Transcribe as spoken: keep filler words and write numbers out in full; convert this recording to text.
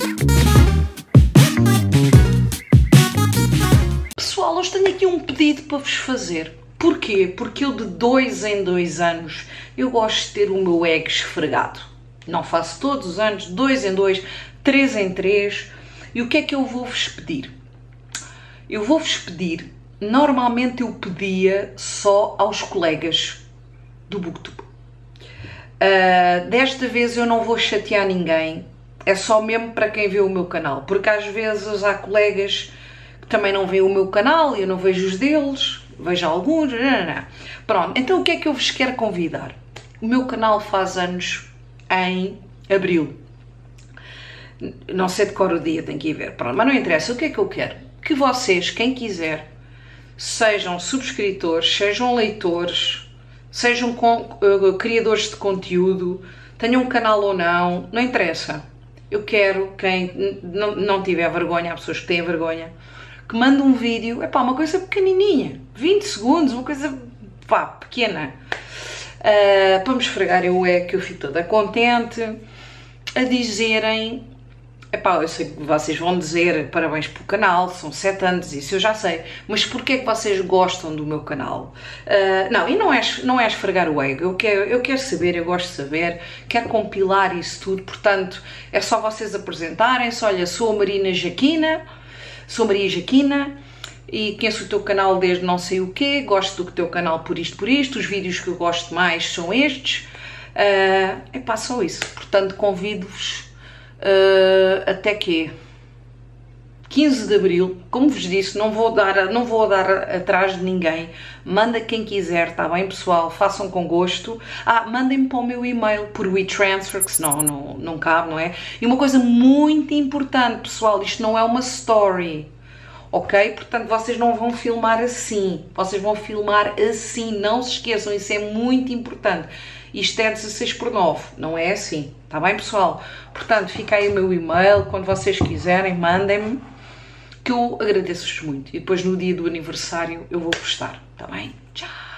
Pessoal, hoje tenho aqui um pedido para vos fazer. Porquê? Porque eu de dois em dois anos eu gosto de ter o meu ego esfregado. Não faço todos os anos, dois em dois, três em três. E o que é que eu vou-vos pedir? Eu vou-vos pedir, normalmente eu pedia só aos colegas do Booktube. Uh, desta vez eu não vou chatear ninguém, é só mesmo para quem vê o meu canal, porque às vezes há colegas que também não veem o meu canal e eu não vejo os deles, vejo alguns, não, não, não. Pronto, então o que é que eu vos quero convidar? O meu canal faz anos em abril, não sei de cor o dia, tem que ir ver, pronto, mas não interessa, o que é que eu quero? Que vocês, quem quiser, sejam subscritores, sejam leitores, sejam com, uh, criadores de conteúdo, tenham um canal ou não, não interessa. Eu quero quem não, não tiver vergonha, há pessoas que têm vergonha, que mande um vídeo, é pá, uma coisa pequenininha, vinte segundos, uma coisa pá, pequena, uh, para me esfregarem o ego, que eu fico toda contente, a dizerem, epá, eu sei que vocês vão dizer parabéns pelo canal, são sete anos, isso eu já sei, mas porquê é que vocês gostam do meu canal? Uh, não, e não é, não é esfregar o ego, eu quero, eu quero saber, eu gosto de saber, quero compilar isso tudo, portanto, é só vocês apresentarem-se, olha, sou a Marina Jaquina, sou Maria Jaquina, e conheço o teu canal desde não sei o quê, gosto do teu canal por isto, por isto, os vídeos que eu gosto mais são estes, uh, epá, só isso, portanto, convido-vos Uh, até que quinze de abril, como vos disse, não vou dar, não vou dar atrás de ninguém, manda quem quiser, está bem pessoal, façam com gosto, ah, mandem-me para o meu e-mail por WeTransfer, que senão não, não cabe, não é? E uma coisa muito importante pessoal, isto não é uma story, ok? Portanto vocês não vão filmar assim, vocês vão filmar assim, não se esqueçam, isso é muito importante. Isto é dezasseis por nove, não é assim, está bem pessoal? Portanto, fica aí o meu e-mail, quando vocês quiserem, mandem-me, que eu agradeço-vos muito. E depois no dia do aniversário eu vou postar, está bem? Tchau!